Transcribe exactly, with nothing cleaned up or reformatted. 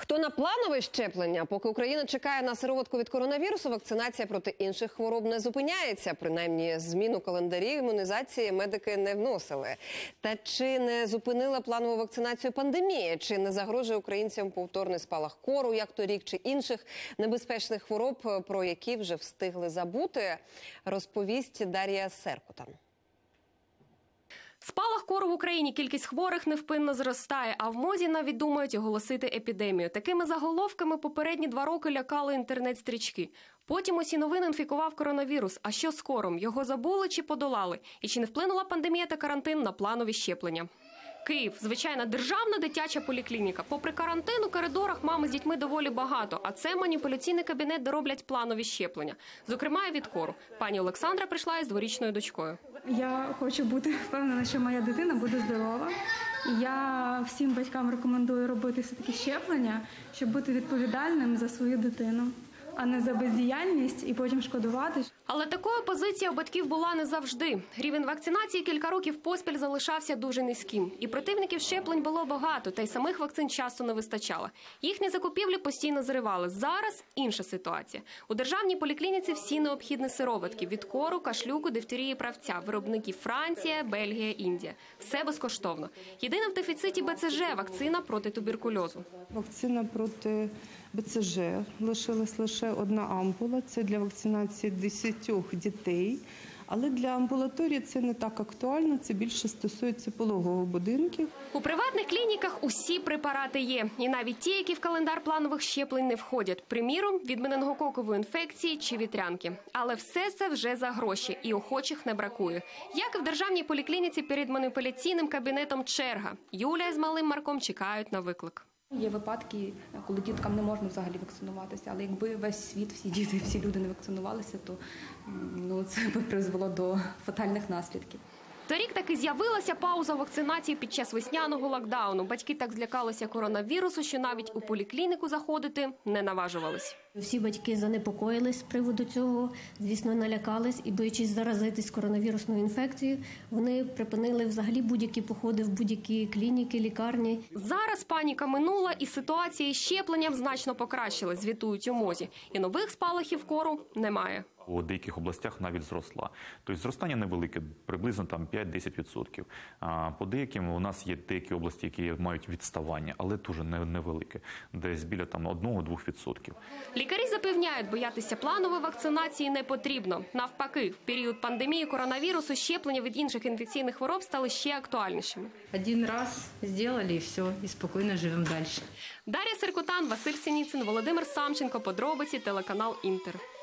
Хто на планове щеплення? Поки Україна чекає на сироватку від коронавірусу, вакцинація проти інших хвороб не зупиняється. Принаймні, зміну календарів імунізації медики не вносили. Та чи не зупинила планову вакцинацію пандемія? Чи не загрожує українцям повторний спалах кору, як торік, чи інших небезпечних хвороб, про які вже встигли забути, розповість Дар'я Серкотан. Спалах кору в Україні, кількість хворих невпинно зростає, а в МОЗі навіть думають оголосити епідемію. Такими заголовками попередні два роки лякали інтернет-стрічки. Потім усі новини інфікував коронавірус. А що з кором? Його забули чи подолали? І чи не вплинула пандемія та карантин на планові щеплення? Київ – звичайна державна дитяча поліклініка. Попри карантин, у коридорах мами з дітьми доволі багато, а це маніпуляційний кабінет, де роблять планові щеплення. Зокрема, і від кору. Пані Олександра прийшла із дворічною дочкою. Я хочу бути впевнена, що моя дитина буде здорова. Я всім батькам рекомендую робити все-таки щеплення, щоб бути відповідальним за свою дитину, а не за бездіяльність і потім шкодувати. Але такою позиція у батьків була не завжди. Рівень вакцинації кілька років поспіль залишався дуже низьким. І противників щеплень було багато, та й самих вакцин часто не вистачало. Їхні закупівлі постійно зривали. Зараз інша ситуація. У державній поліклініці всі необхідні сироватки – від кору, кашлюку, дифтерії, правця. Виробники Франція, Бельгія, Індія. Все безкоштовно. Єдине в дефіциті Б Ц Ж – вакцина проти туберкульозу. Вакцина проти Б Ц Ж. Лишилась лише одна ампула. Це для вакцинації десятьох дітей. Але для амбулаторії це не так актуально, це більше стосується пологових будинків. У приватних клініках усі препарати є. І навіть ті, які в календар планових щеплень не входять. Приміром, від менингококової інфекції чи вітрянки. Але все це вже за гроші, і охочих не бракує. Як і в державній поліклініці перед маніпуляційним кабінетом черга. Юлія з малим Марком чекають на виклик. Є випадки, коли діткам не можна взагалі вакцинуватися, але якби весь світ, всі діти, всі люди не вакцинувалися, то ну, це б призвело до фатальних наслідків. Торік таки з'явилася пауза вакцинації під час весняного локдауну. Батьки так злякалися коронавірусу, що навіть у поліклініку заходити не наважувались. Всі батьки занепокоїлись з приводу цього, звісно, налякались і, боячись заразитись коронавірусною інфекцією, вони припинили взагалі будь-які походи в будь-які клініки, лікарні. Зараз паніка минула і ситуація із щепленням значно покращилась, звітують у МОЗі. І нових спалахів кору немає. У деяких областях навіть зросла. Тобто зростання невелике, приблизно там п'ять-десять відсотків. А по деяким у нас є деякі області, які мають відставання, але дуже невелике, десь біля там одного-двох відсотків. Лікарі запевняють, боятися планової вакцинації не потрібно. Навпаки, в період пандемії коронавірусу щеплення від інших інфекційних хвороб стали ще актуальнішими. Один раз зробили і все, і спокійно живемо далі. Дар'я Серкотан, Василь Синіцин, Володимир Самченко, подробиці, телеканал Інтер.